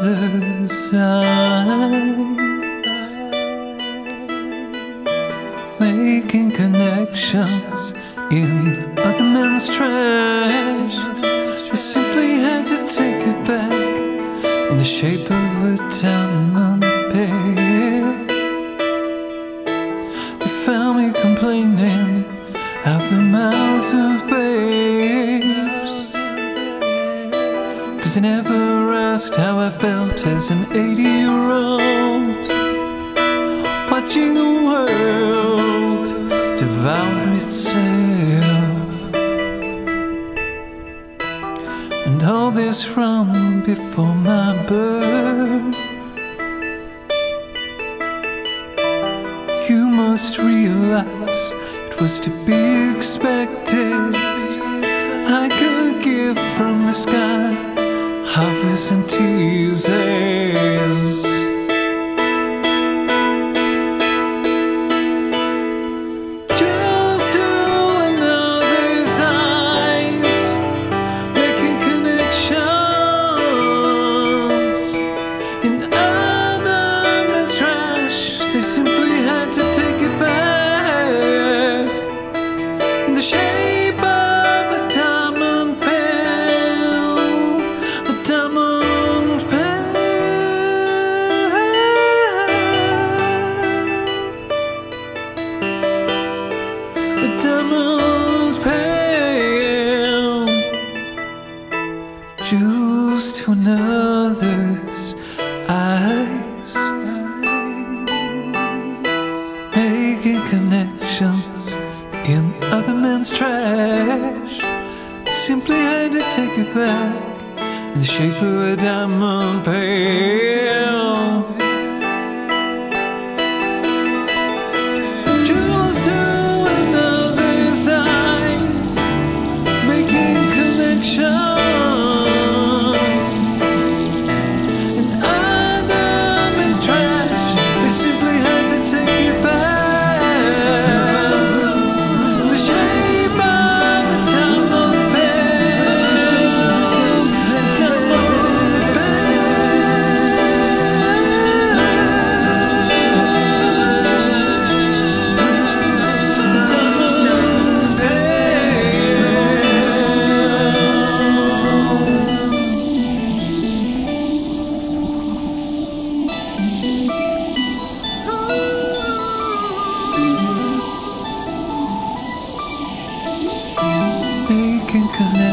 another's eyes, making connections in other men's trash. You simply had to take it back in the shape of a diamond pair. They found me complaining out the mouths of babes, 'cause they never asked how I felt as an 80-year-old, watching the world devour itself. And all this from before my birth. You must realize it was to be expected. I could give from the sky harvest and teasers. Just to another's eyes, making connections in other men's trash. They simply had to take it back in the shape of a diamond pearl, a diamond pearl, a diamond pearl. Jewels to another's eyes, making connections in other men's trash. Simply had to take it back in the shape of a diamond pearl. Jewels to another's eyes, making connections in other men's trash. They simply had to take it back in the shape of a diamond pearl, a diamond making connections